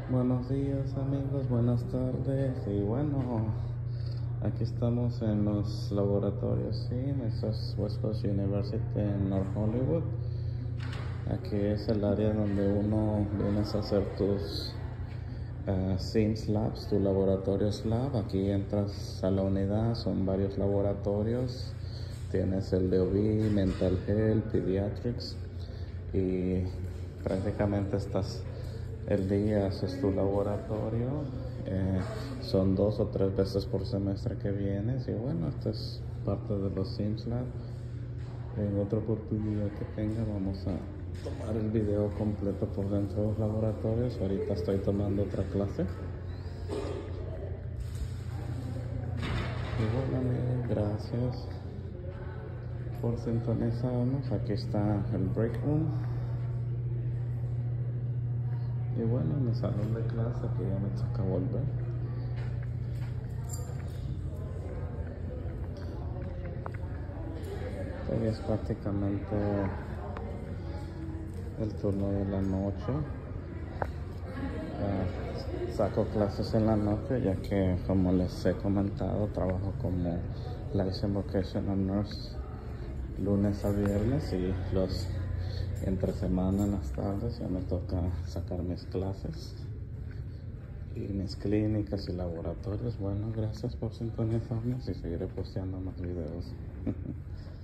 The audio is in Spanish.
Buenos días amigos, buenas tardes y bueno, aquí estamos en los laboratorios, sí, esto es West Coast University en North Hollywood. Aquí es el área donde uno vienes a hacer tus SIMS Labs, tu laboratorios lab. Aquí entras a la unidad, son varios laboratorios. Tienes el de OB, Mental Health, Pediatrics y prácticamente estás el día, haces tu laboratorio. Son 2 o 3 veces por semestre que vienes y bueno, esta es parte de los SIMS Lab. En otra oportunidad que tenga vamos a tomar el video completo por dentro de los laboratorios. Ahorita estoy tomando otra clase. Y bueno amigos, gracias por sintonizarnos. Aquí está el break room. Y bueno, mi salón de clase que ya me toca volver. Hoy es prácticamente el turno de la noche. Saco clases en la noche ya que, como les he comentado, trabajo como Licensed Vocational Nurse lunes a viernes y los entre semana en las tardes ya me toca sacar mis clases y mis clínicas y laboratorios. Bueno, gracias por sintonizarnos y seguiré posteando más videos.